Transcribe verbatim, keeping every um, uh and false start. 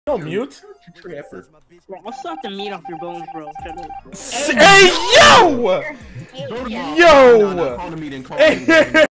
Don't mute. Trapper. Bro, I'll suck the meat off your bones, bro. Hey, yo! Go to Yo! Call the meeting. Call the meeting.